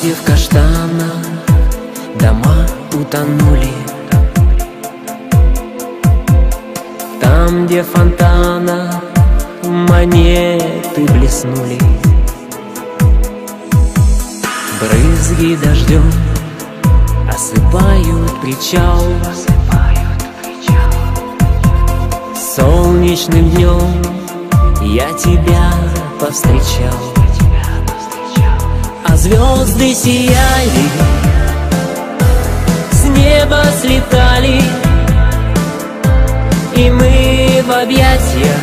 где в каштанах дома утонули, там, где в фонтанах монеты блеснули, брызги дождем осыпают причал. Солнечным днем я тебя повстречал, а звезды сияли, с неба слетали, и мы в объятиях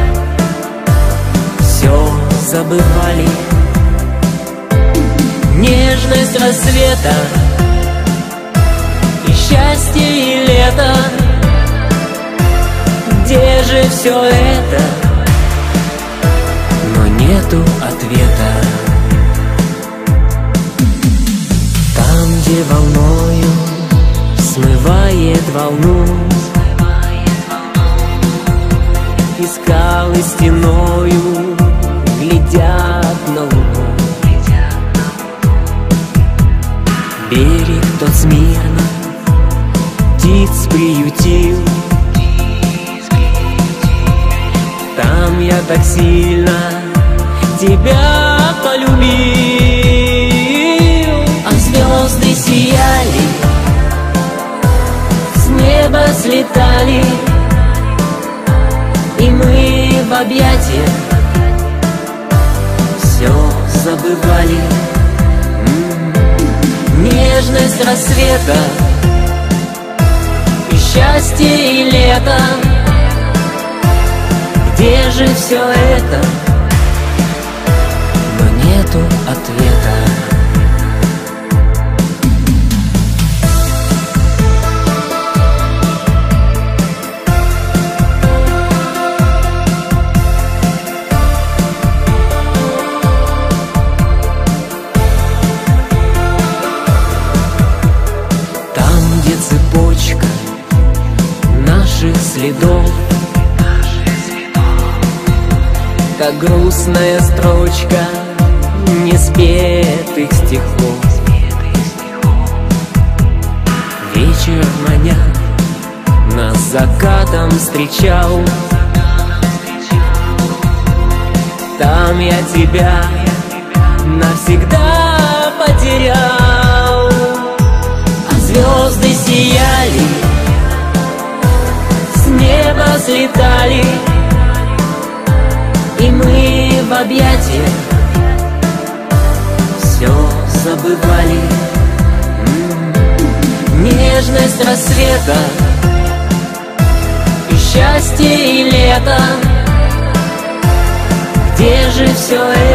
все забывали. Нежность рассвета и счастье и лето, где же все это? Но нету ответа. Там, где волною смывает волну, и скалы стеною глядят на луну. Берег тот смирно птиц приютил, там я так сильно тебя полюбил. А звезды сияли, с неба слетали, и мы в объятиях все забывали. Нежность рассвета и счастье и лето, где же все это? Но нету ответа. Там, где цепочка наших следов, как грустная строчка неспетых стихов. Вечер маня нас закатом встречал, там я тебя навсегда потерял. А звезды сияли, с неба слетали, и мы в объятиях все забывали. Нежность рассвета и счастье и лето, где же все это?